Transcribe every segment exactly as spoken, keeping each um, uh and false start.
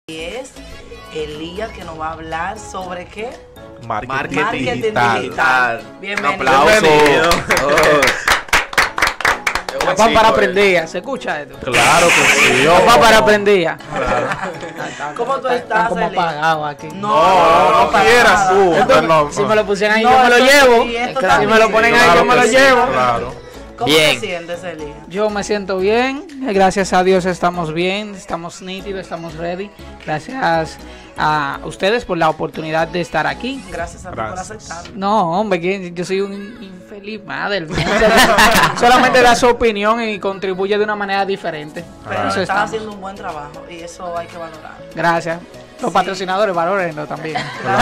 es Elías, que nos va a hablar sobre qué. Marketing, Marketing digital. digital. Un Bienvenido. aplauso. Bienvenido. Oh. Papá para aprender, ¿se escucha esto? Claro que sí. Papá para aprender. ¿Cómo tú estás, como Elías? apagado aquí. No, No, no, no para quieras nada. tú. Entonces, no, si no. me lo pusieran ahí, No, yo me lo esto llevo. sí, esto Si también. me lo ponen ahí, Claro yo me que lo sí, llevo. Claro. ¿Cómo Bien. te sientes, Elías? Yo me siento bien, gracias a Dios estamos bien, estamos nítidos, estamos ready. Gracias a ustedes por la oportunidad de estar aquí. Gracias a ti Gracias. por aceptarlo. No, hombre, que yo soy un infeliz madre. Solamente da su opinión y contribuye de una manera diferente. Pero Eso estás estamos. haciendo un buen trabajo y eso hay que valorar. Gracias. Los Sí. patrocinadores valórenlo también.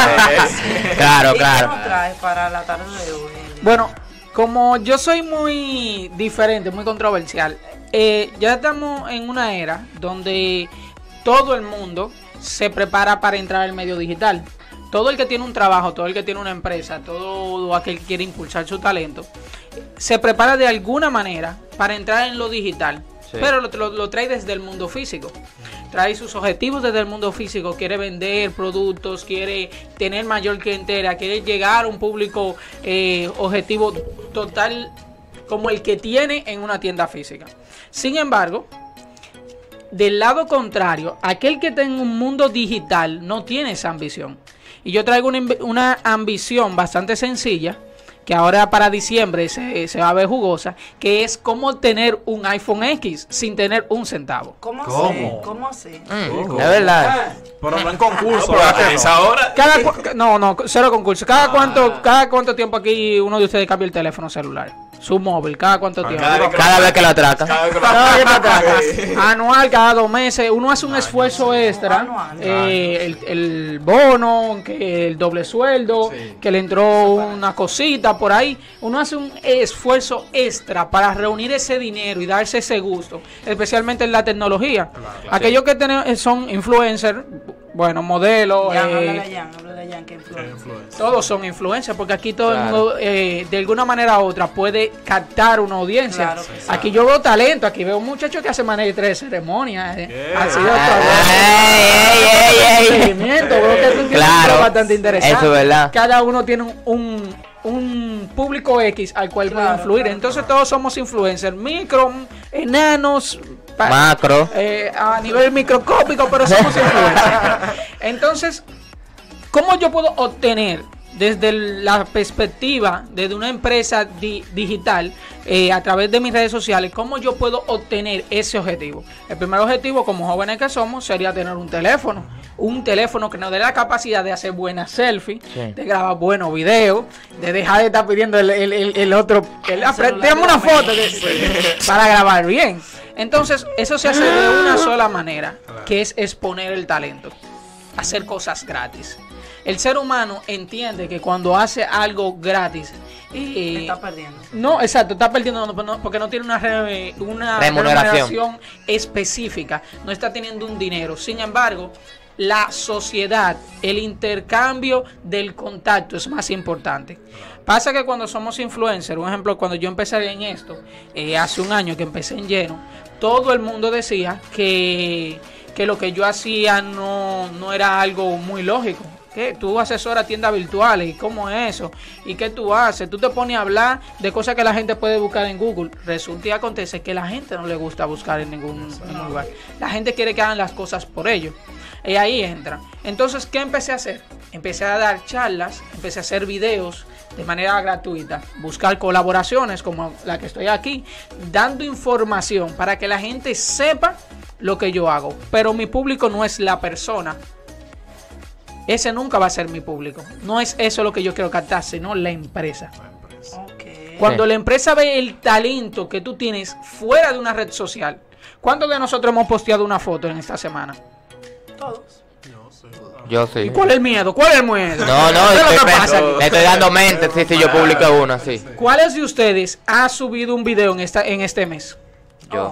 Claro, ¿Y claro. qué nos traes para la tarde de hoy, Elías? Bueno, como yo soy muy diferente, muy controversial, eh, ya estamos en una era donde todo el mundo se prepara para entrar al medio digital. Todo el que tiene un trabajo, todo el que tiene una empresa, todo aquel que quiere impulsar su talento, se prepara de alguna manera para entrar en lo digital, Sí. pero lo, lo- lo trae desde el mundo físico. Trae sus objetivos desde el mundo físico, quiere vender productos, quiere tener mayor clientela, quiere llegar a un público eh, objetivo total como el que tiene en una tienda física. Sin embargo, del lado contrario, aquel que está en un mundo digital no tiene esa ambición. Y yo traigo una, ambi- una ambición bastante sencilla, que ahora para diciembre se, se va a ver jugosa, que es cómo tener un iPhone X sin tener un centavo. ¿Cómo, ¿Cómo? así? ¿Cómo así? Mm, es verdad. Pero no en concurso. Pero ¿verdad? a esa hora. Cada cu- no, no, cero concurso. ¿Cada cuánto, cada cuánto tiempo aquí uno de ustedes cambia el teléfono celular? Su móvil, ¿cada cuánto tiempo? Cada vez que Cada vez que lo atracan. Cada vez que lo- Cada vez que lo atracan. Anual, cada dos meses. Uno hace un esfuerzo extra. Anual. eh, el, el bono, que el doble sueldo, Sí. que le entró una cosita por ahí. Uno hace un esfuerzo extra para reunir ese dinero y darse ese gusto, especialmente en la tecnología. Aquellos que tienen, son influencers, bueno, modelos. Jan, eh, háblale a Jan, háblale a Jan, que influencia. todos son influencers, porque aquí todo el Claro. mundo, eh, de alguna manera u otra, puede captar una audiencia. Claro que sí. Aquí yo veo talento, aquí veo un muchacho que hace manejo de ceremonias. Eh. Yeah. Ha sido Ey, ey, ey, ey. seguimiento, veo que tú tienes Claro, algo bastante interesante. eso es verdad. Cada uno tiene un, un, un público X al cual Claro, puede influir. claro, Entonces claro. todos somos influencers, micro, enanos, pa- Macro. eh, a nivel microscópico, pero somos influencers. Entonces, ¿cómo yo puedo obtener desde el- la perspectiva desde una empresa di- digital eh, a través de mis redes sociales, cómo yo puedo obtener ese objetivo? El primer objetivo, como jóvenes que somos, sería tener un teléfono. Un teléfono que nos dé la capacidad de hacer buenas selfies, Sí. de grabar buenos videos, de dejar de estar pidiendo el, el- el- el otro. El, El celular tírame de una la foto de- para grabar bien. Entonces, eso se hace de una sola manera, que es exponer el talento, hacer cosas gratis. El ser humano entiende que cuando hace algo gratis, Te eh, estás perdiendo. no, exacto, está perdiendo no, no, porque no tiene una, re- una Remuneración. remuneración específica, no está teniendo un dinero. Sin embargo, la sociedad, el intercambio del contacto es más importante. Pasa que cuando somos influencers, un ejemplo, cuando yo empecé en esto, eh, hace un año que empecé en lleno, todo el mundo decía que, que lo que yo hacía no, no era algo muy lógico. ¿Qué? Tú asesoras tiendas virtuales, ¿y cómo es eso? ¿Y qué tú haces? Tú te pones a hablar de cosas que la gente puede buscar en Google. Resulta y acontece que la gente no le gusta buscar en ningún, ningún lugar. La gente quiere que hagan las cosas por ellos. Y ahí entra. Entonces, ¿qué empecé a hacer? Empecé a dar charlas, empecé a hacer videos de manera gratuita, buscar colaboraciones como la que estoy aquí, dando información para que la gente sepa lo que yo hago. Pero mi público no es la persona. Ese nunca va a ser mi público. No es eso lo que yo quiero captar, sino la empresa. Ok. Cuando Sí. la empresa ve el talento que tú tienes fuera de una red social, ¿cuántos de nosotros hemos posteado una foto en esta semana? Todos. Yo sí. ¿Cuál es el miedo? ¿Cuál es el miedo? No, no, ¿Qué es lo estoy que pasa aquí? le estoy dando mente, sí, sí, yo publico una, sí. ¿Cuáles de ustedes ha subido un video en esta en este mes? Yo. Oh,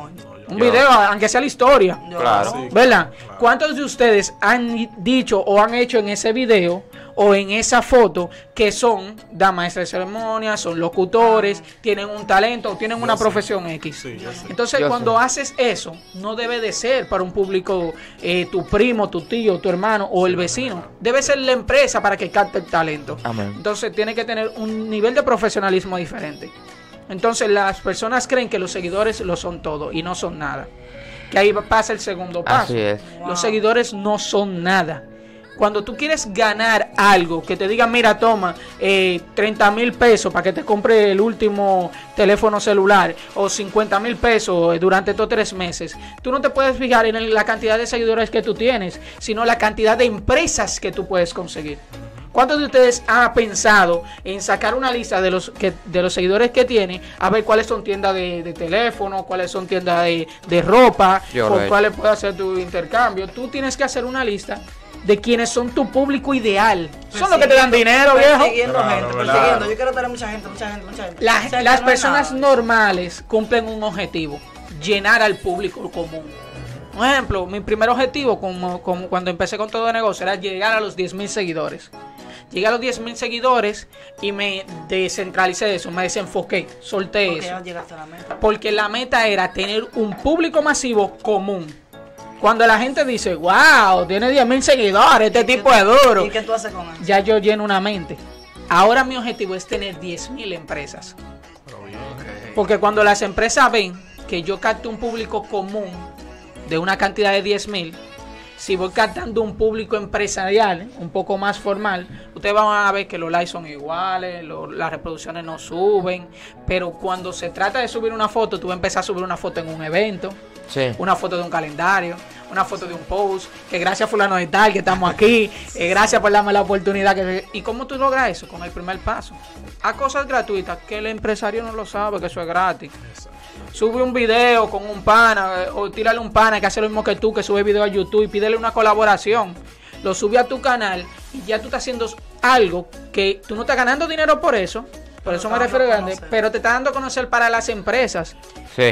Un Yo. video, aunque sea la historia. Yo- Claro. Sí. ¿Verdad? Claro. ¿Cuántos de ustedes han dicho o han hecho en ese video o en esa foto que son damas de ceremonia, son locutores, tienen un talento o tienen Yo una sé. profesión X? Sí, yo sé. Entonces, Yo cuando sé. haces eso, no debe de ser para un público, eh, tu primo, tu tío, tu hermano o el vecino. Debe ser la empresa para que capte el talento. Amén. Entonces, tiene que tener un nivel de profesionalismo diferente. Entonces, las personas creen que los seguidores lo son todo y no son nada. Que ahí pasa el segundo paso. Así es. Wow. Los seguidores no son nada. Cuando tú quieres ganar algo, que te digan, mira, toma eh, treinta mil pesos para que te compre el último teléfono celular o cincuenta mil pesos durante estos tres meses, tú no te puedes fijar en el- la cantidad de seguidores que tú tienes, sino la cantidad de empresas que tú puedes conseguir. ¿Cuántos de ustedes han pensado en sacar una lista de los que de los seguidores que tiene, a ver cuáles son tiendas de, de teléfono, cuáles son tiendas de, de ropa, Yo lo con he cuáles puedes hacer tu intercambio? Tú tienes que hacer una lista de quienes son tu público ideal. Son los que te dan dinero, viejo. Persiguiendo Claro, gente, claro. persiguiendo. Yo quiero tener mucha gente, mucha gente, mucha gente. La- O sea, que las no es personas nada. normales cumplen un objetivo: llenar al público común. Un ejemplo, mi primer objetivo como, como cuando empecé con todo el negocio era llegar a los diez mil seguidores. Llegué a los diez mil seguidores y me descentralicé de eso, me desenfoqué, solté Porque eso. ya llegaste a la meta. Porque la meta era tener un público masivo común. Cuando la gente dice, wow, tiene diez mil seguidores, este tipo es duro, ¿Y qué tú haces con eso? ya yo lleno una mente. Ahora mi objetivo es tener diez mil empresas. Pero bien. Porque cuando las empresas ven que yo capto un público común de una cantidad de diez mil, si voy captando un público empresarial un poco más formal, ustedes van a ver que los likes son iguales, lo- las reproducciones no suben, pero cuando se trata de subir una foto, tú vas a empezar a subir una foto en un evento, Sí. una foto de un calendario, una foto de un post, que gracias fulano de tal, que estamos aquí, eh, gracias por darme la oportunidad. Que... ¿Y cómo tú logras eso? Con el primer paso. A cosas gratuitas, que el empresario no lo sabe, que eso es gratis. Sube un video con un pana, eh, o tírale un pana que hace lo mismo que tú, que sube video a YouTube y pídele una colaboración. Lo sube a tu canal y ya tú estás haciendo algo que tú no estás ganando dinero por eso, por Pero eso me te refiero dando a grande, conocer. pero te está dando a conocer para las empresas. Sí.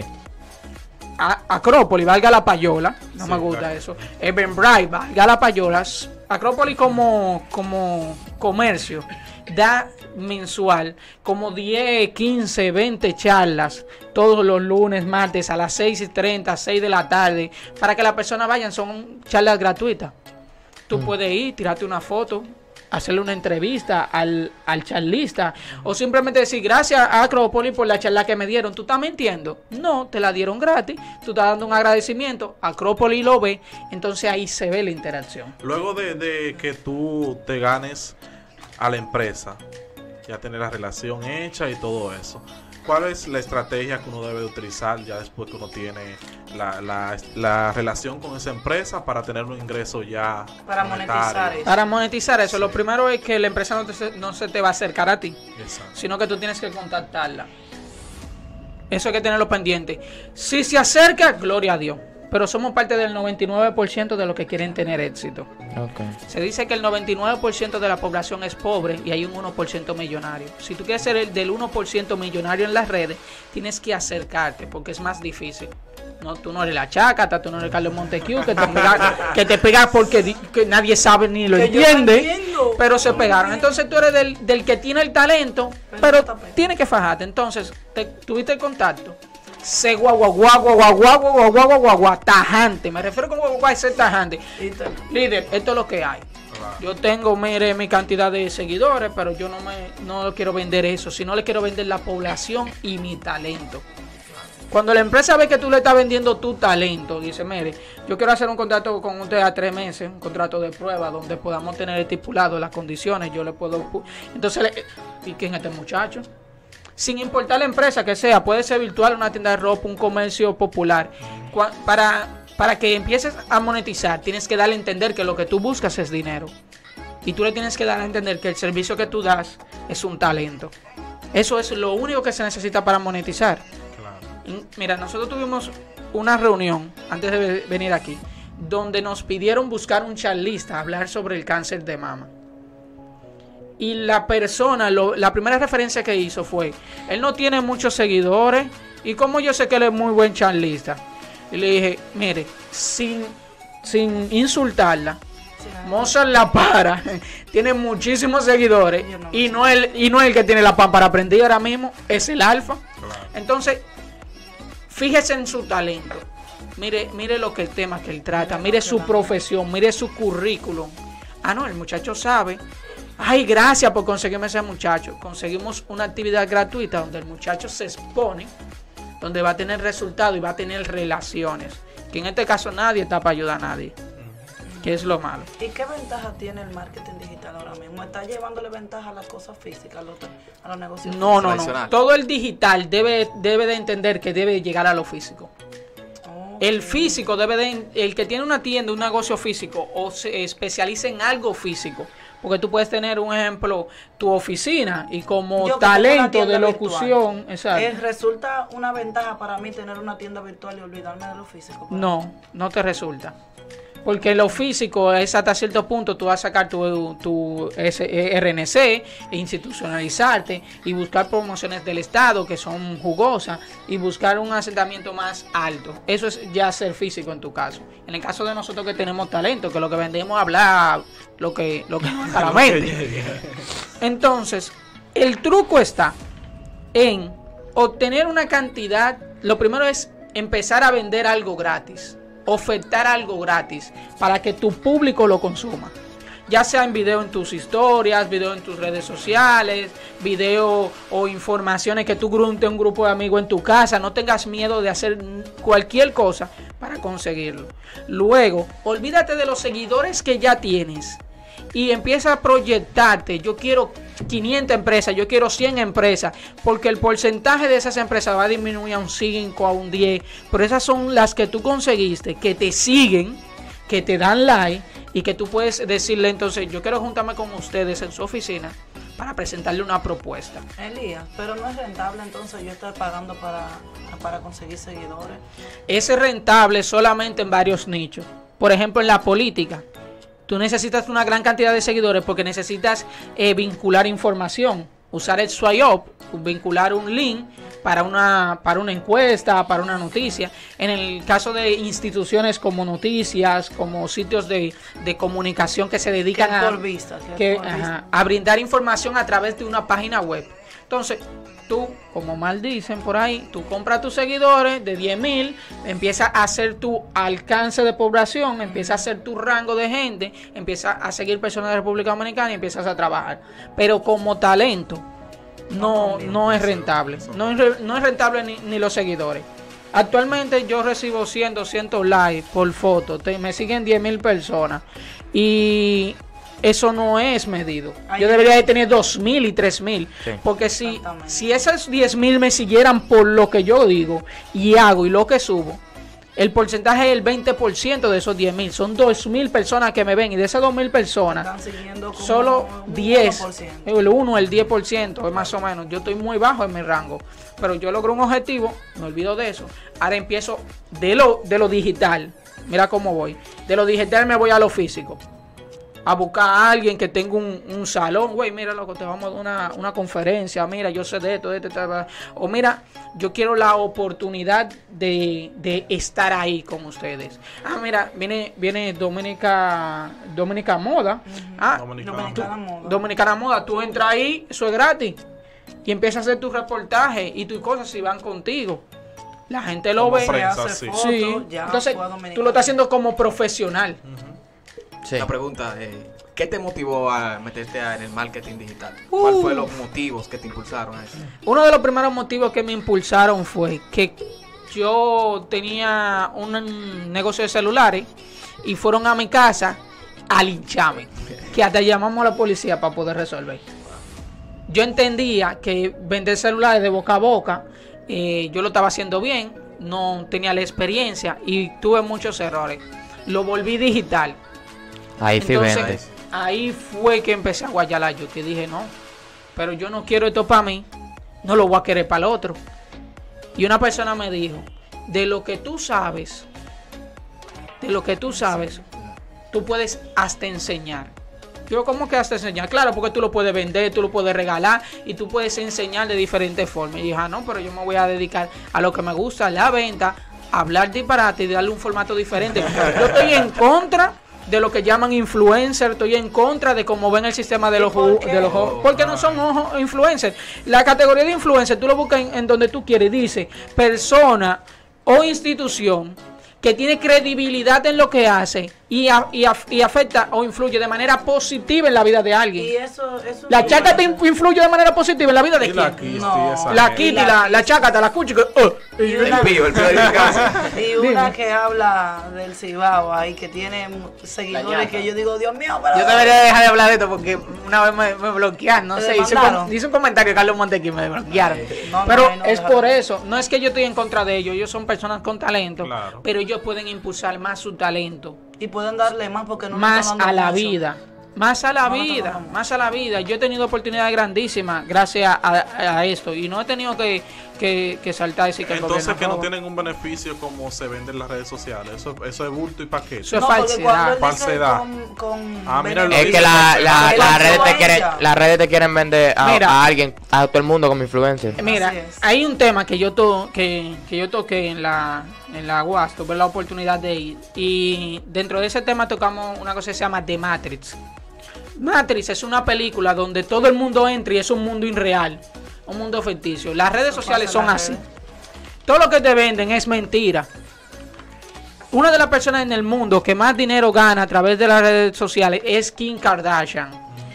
A- Acrópolis, valga la payola, no Sí, me gusta claro. eso. Eventbrite, valga la payola. Acrópolis como, como comercio da mensual como diez, quince, veinte charlas todos los lunes, martes a las seis y treinta, seis de la tarde, para que las personas vayan. Son charlas gratuitas. Tú puedes ir, tirarte una foto, hacerle una entrevista al, al charlista, o simplemente decir gracias a Acrópolis por la charla que me dieron. ¿Tú estás mintiendo? No, te la dieron gratis, tú estás dando un agradecimiento, Acrópolis lo ve, entonces ahí se ve la interacción. Luego de, de que tú te ganes a la empresa, ya tener la relación hecha y todo eso, ¿cuál es la estrategia que uno debe de utilizar ya después que uno tiene la, la, la relación con esa empresa para tener un ingreso ya Para monetario? monetizar eso. Para monetizar eso, Sí. lo primero es que la empresa no, te- no se te va a acercar a ti, Exacto. sino que tú tienes que contactarla. Eso hay que tenerlo pendiente. Si se acerca, gloria a Dios. Pero somos parte del noventa y nueve por ciento de los que quieren tener éxito. Ok. Se dice que el noventa y nueve por ciento de la población es pobre y hay un uno por ciento millonario. Si tú quieres ser el del uno por ciento millonario en las redes, tienes que acercarte porque es más difícil. No, tú no eres la Chácata, tú no eres Carlos Montecu, que te pega, que te pega porque di- que nadie sabe ni lo Que yo no entiende, entiendo. pero se pegaron. Entonces tú eres del, del que tiene el talento, Pero pero no está pegado. tiene que fajarte. Entonces, te, tuviste el contacto. Sé guagua, guagua, guagua, guagua, guagua, guagua, guagua, tajante. Me refiero con guagua, guagua, ser tajante. Y te- Líder, esto es lo que hay. Claro. Yo tengo, mire, mi cantidad de seguidores, pero yo no me no quiero vender eso, sino le quiero vender la población y mi talento. Cuando la empresa ve que tú le estás vendiendo tu talento, dice, mire, yo quiero hacer un contrato con usted a tres meses, un contrato de prueba donde podamos tener estipulado las condiciones, yo le puedo... pu- Entonces, le- ¿y quién es este muchacho? Sin importar la empresa que sea, puede ser virtual, una tienda de ropa, un comercio popular. Cua- Para, para que empieces a monetizar, tienes que darle a entender que lo que tú buscas es dinero. Y tú le tienes que dar a entender que el servicio que tú das es un talento. Eso es lo único que se necesita para monetizar. Claro. Y mira, nosotros tuvimos una reunión antes de ve- venir aquí, donde nos pidieron buscar un charlista, hablar sobre el cáncer de mama. Y la persona, lo- la primera referencia que hizo fue, él no tiene muchos seguidores, y como yo sé que él es muy buen charlista. Y le dije, mire, sin, sin insultarla, Sí, nada. Mozart La Para tiene muchísimos seguidores Yo no y sé. no, el, y no es el que tiene la pámpara prendida ahora mismo, es el alfa. Claro. Entonces, fíjese en su talento. Mire, mire lo que el tema que él trata, mire su profesión, mire su currículum. Ah, no, el muchacho sabe. Ay, gracias por conseguirme ese muchacho. Conseguimos una actividad gratuita donde el muchacho se expone, donde va a tener resultados y va a tener relaciones. Que en este caso nadie está para ayudar a nadie. Que es lo malo. ¿Y qué ventaja tiene el marketing digital ahora mismo? ¿Está llevándole ventaja a las cosas físicas, a los, a los negocios? No, no, no. Tradicional. Todo el digital debe, debe de entender que debe llegar a lo físico. Ok. El físico debe de, el que tiene una tienda, un negocio físico o se especializa en algo físico, porque tú puedes tener un ejemplo, tu oficina y como Yo que tengo talento una tienda de locución, virtual, exacto. ¿eh, ¿resulta una ventaja para mí tener una tienda virtual y olvidarme de lo físico? No, no te resulta. Porque lo físico es hasta cierto punto, tú vas a sacar tu, tu S- R N C, e institucionalizarte y buscar promociones del Estado que son jugosas y buscar un asentamiento más alto. Eso es ya ser físico en tu caso. En el caso de nosotros que tenemos talento, que lo que vendemos es hablar lo que, lo que nos da la mente. Entonces, el truco está en obtener una cantidad. Lo primero es empezar a vender algo gratis, ofertar algo gratis para que tu público lo consuma, ya sea en video en tus historias, video en tus redes sociales, video o informaciones que tú gruntes un grupo de amigos en tu casa. No tengas miedo de hacer cualquier cosa para conseguirlo. Luego, olvídate de los seguidores que ya tienes y empieza a proyectarte. Yo quiero quinientas empresas, yo quiero cien empresas, porque el porcentaje de esas empresas va a disminuir a un cinco, a un diez, pero esas son las que tú conseguiste, que te siguen, que te dan like y que tú puedes decirle entonces, yo quiero juntarme con ustedes en su oficina para presentarle una propuesta. Elías, pero no es rentable entonces yo estar pagando para, para conseguir seguidores. Es rentable solamente en varios nichos. Por ejemplo, en la política. Tú necesitas una gran cantidad de seguidores porque necesitas eh, vincular información, usar el swipe up, vincular un link para una, para una encuesta, para una noticia. En el caso de instituciones como noticias, como sitios de, de comunicación que se dedican Que es a, por vista, que es que, por ajá, vista. a brindar información a través de una página web. Entonces, tú, como mal dicen por ahí, tú compras tus seguidores de diez mil, empieza a hacer tu alcance de población, empieza a hacer tu rango de gente, empieza a seguir personas de República Dominicana y empiezas a trabajar. Pero como talento, no, no es rentable. No es, re- no es rentable ni, ni los seguidores. Actualmente yo recibo cien, doscientos likes por foto, te- me siguen diez mil personas y eso no es medido. Yo debería de tener dos mil y tres mil. Sí. Porque si, Exactamente. si esas diez mil me siguieran por lo que yo digo y hago y lo que subo, el porcentaje es el veinte por ciento de esos diez mil. Son dos mil personas que me ven y de esas dos mil personas, Están siguiendo como solo un diez, uno por ciento. el uno, el diez por ciento es más o menos. Yo estoy muy bajo en mi rango, pero yo logro un objetivo, me olvido de eso. Ahora empiezo de lo, de lo digital. Mira cómo voy. De lo digital me voy a lo físico. A buscar a alguien que tenga un, un salón, güey, mira loco, te vamos a dar una, una conferencia, mira, yo sé de esto, de esto, de esto, o mira, yo quiero la oportunidad de, de estar ahí con ustedes. Ah, mira, viene, viene Dominica, Dominica Moda, ah, Dominicana. Dominicana Moda. Dominicana Moda, tú entras ahí, eso es gratis, y empiezas a hacer tu reportaje y tus cosas si van contigo. La gente lo Como ve. Se prensa, hace sí. foto, Sí, ya entonces fue a Dominicana. tú lo estás haciendo como profesional. Sí. Una pregunta, eh, ¿qué te motivó a meterte a- en el marketing digital? ¿Cuáles Uh. fueron los motivos que te impulsaron a eso? Uno de los primeros motivos que me impulsaron fue que yo tenía un negocio de celulares y fueron a mi casa a lincharme, que hasta llamamos a la policía para poder resolver. Yo entendía que vender celulares de boca a boca, eh, yo lo estaba haciendo bien, no tenía la experiencia y tuve muchos errores. Lo volví digital. Ahí sí Entonces, vendes. ahí fue que empecé a guayar yo, que dije, no, pero yo no quiero esto para mí, no lo voy a querer para el otro. Y una persona me dijo, de lo que tú sabes, de lo que tú sabes, tú puedes hasta enseñar. Yo, ¿cómo que hasta enseñar? Claro, porque tú lo puedes vender, tú lo puedes regalar y tú puedes enseñar de diferentes formas. Y dije, ah, no, pero yo me voy a dedicar a lo que me gusta, la venta, hablar disparate y darle un formato diferente. Yo estoy en contra de lo que llaman influencer, estoy en contra de cómo ven el sistema de los por qué? de los porque no son ojo, influencers. La categoría de influencer tú lo buscas en, en donde tú quieres, dice persona o institución que tiene credibilidad en lo que hace y, a, y, a, y afecta o influye de manera positiva en la vida de alguien. Y eso, eso La no chácata es- influye de manera positiva en la vida de Y la quién. Kitty, No. esa La gente. Kitty, la la, la chácata, la cuchi. que, uh, Y y- una, El pío, el pío de mi casa. y una que habla del Cibao ahí, que tiene seguidores que yo digo, Dios mío, pero... Yo debería dejar de hablar de esto porque una vez me, me bloquearon, no ¿Te sé, hice un, demandaron? com- hice un comentario Carlos Montequi me bloquearon. No, pero no, no, es déjalo. por eso, no es que yo estoy en contra de ellos, ellos son personas con talento, Claro. pero ellos pueden impulsar más su talento, Y pueden darle más porque no le más están dando a la mucho. vida. Más a la No, no, vida, no, no. más a la vida. Yo he tenido oportunidades grandísimas gracias a, a- a esto y no he tenido que, que, que saltar y decir que el Entonces gobierno que no roba. tienen un beneficio como se vende en las redes sociales. Eso, eso es bulto y paquete. Eso es No, porque falsedad. cuando él dice Falsedad. con- con Ah, mira, lo beneficio- Es que la, la, Él las actúa redes te ella. quieren, las redes te quieren vender a, Mira. a alguien, a todo el mundo como influencer. Mira, Así es. hay un tema que yo to que, que yo toqué en la en la U A S, tuve la oportunidad de ir y dentro de ese tema tocamos una cosa que se llama The Matrix. Matrix es una película donde todo el mundo entra y es un mundo irreal, un mundo ficticio. Las redes Eso sociales pasa en son las así. redes. Todo lo que te venden es mentira. Una de las personas en el mundo que más dinero gana a través de las redes sociales es Kim Kardashian.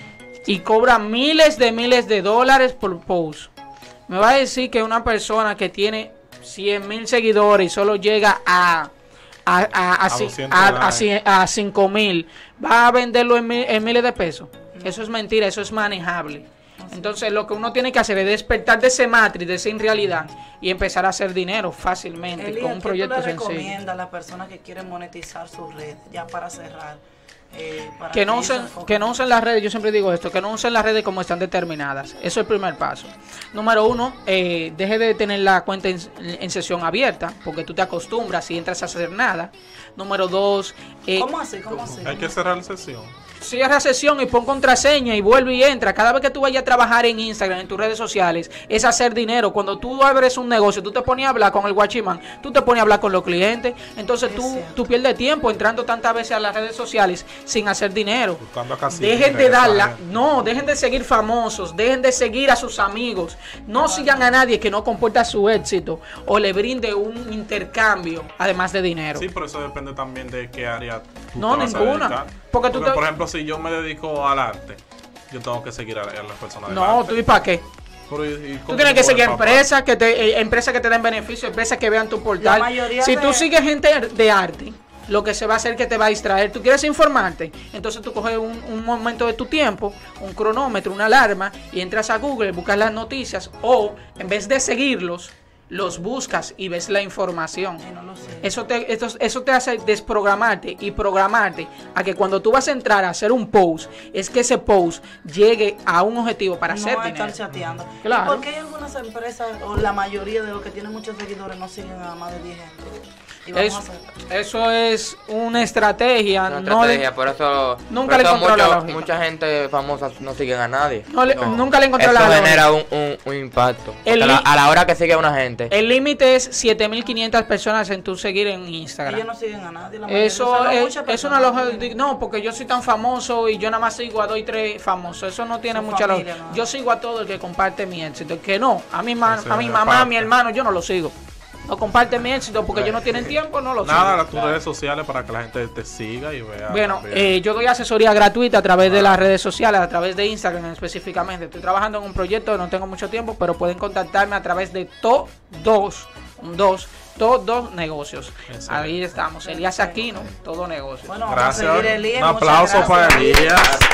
Y cobra miles de miles de dólares por post. Me va a decir que una persona que tiene cien mil seguidores y solo llega a a, a, a, A ci- doscientos a, a, dólares. cien- a cinco mil, va a venderlo en, mi- en miles de pesos. Eso es mentira, eso es manejable. Entonces lo que uno tiene que hacer es despertar de ese matriz, de esa irrealidad y empezar a hacer dinero fácilmente Eli, con un ¿qué proyecto tú le sencillo. recomiendas a las personas que quieren monetizar sus redes? Ya para cerrar. eh, para Que no, ellos se usen, enfoquen. que no usen las redes, yo siempre digo esto, que no usen las redes como están determinadas. Eso es el primer paso. Número uno, eh, deje de tener la cuenta en, en sesión abierta, porque tú te acostumbras y entras a hacer nada. Número dos, eh, ¿Cómo así? ¿Cómo así? Hay que cerrar la sesión. cierra sesión y pon contraseña y vuelve y entra. Cada vez que tú vayas a trabajar en Instagram, en tus redes sociales, es hacer dinero. Cuando tú abres un negocio, tú te pones a hablar con el guachimán, tú te pones a hablar con los clientes. Entonces Es tú, cierto. tú pierdes tiempo entrando tantas veces a las redes sociales sin hacer dinero. Buscando a casi Dejen de darla, no, dejen de seguir famosos, dejen de seguir a sus amigos. No sigan a nadie que no comporta su éxito o le brinde un intercambio, además de dinero. Sí, pero eso depende también de qué área tú No, te vas a ninguna. dedicar. Porque tú te- por ejemplo, si yo me dedico al arte, yo tengo que seguir a, a las personas del No, arte. tú y para qué. Pero, ¿y- y Tú cómo tienes que puedo seguir empapar? empresas que te eh, empresas que te den beneficios, empresas que vean tu portal. La mayoría Si de- tú sigues gente de arte, lo que se va a hacer es que te va a distraer. Tú quieres informarte, entonces tú coges un, un momento de tu tiempo, un cronómetro, una alarma y entras a Google, buscas las noticias o en vez de seguirlos, los buscas y ves la información. Ay, no lo sé. Eso te, esto- eso te hace desprogramarte y programarte a que cuando tú vas a entrar a hacer un post, es que ese post llegue a un objetivo para no hacer estar dinero. chateando. Claro. ¿Y por qué hay algunas empresas, o la mayoría de los que tienen muchos seguidores, no siguen a más de diez gente? Y vamos Es- a hacer. eso es una estrategia. Una no le- estrategia, por eso, Nunca por le eso encontró la mucho- lógica. mucha gente famosa no siguen a nadie. no le- No. Nunca le encontré Eso la lógica. genera un, un, un impacto. El Porque a, la, li- a la hora que sigue una gente, El límite es siete mil quinientas personas en tu seguir en Instagram. Ellos no siguen a nadie. La mayoría, Eso solo es, muchas es una personas lógica. siguen. No, porque yo soy tan famoso y yo nada más sigo a dos y tres famosos. Eso no tiene Su mucha familia, lógica. ¿no? Yo sigo a todo el que comparte mi éxito. El que no, a mi, ma- Ese a mi es mamá, a parte. mi hermano, yo no lo sigo. No comparte mi éxito porque ellos no tienen tiempo, no lo Nada, sigo. las tus redes sociales para que la gente te siga y vea. Bueno, también. eh, yo doy asesoría gratuita a través de las redes sociales, a través de Instagram específicamente. Estoy trabajando en un proyecto, no tengo mucho tiempo, pero pueden contactarme a través de todos, un dos, todos negocios. Excelente. Ahí estamos, Elías Aquino, todo negocio. Bueno, vamos a Gracias. seguir, Elías. Un Muchas aplauso para gracias. Elías.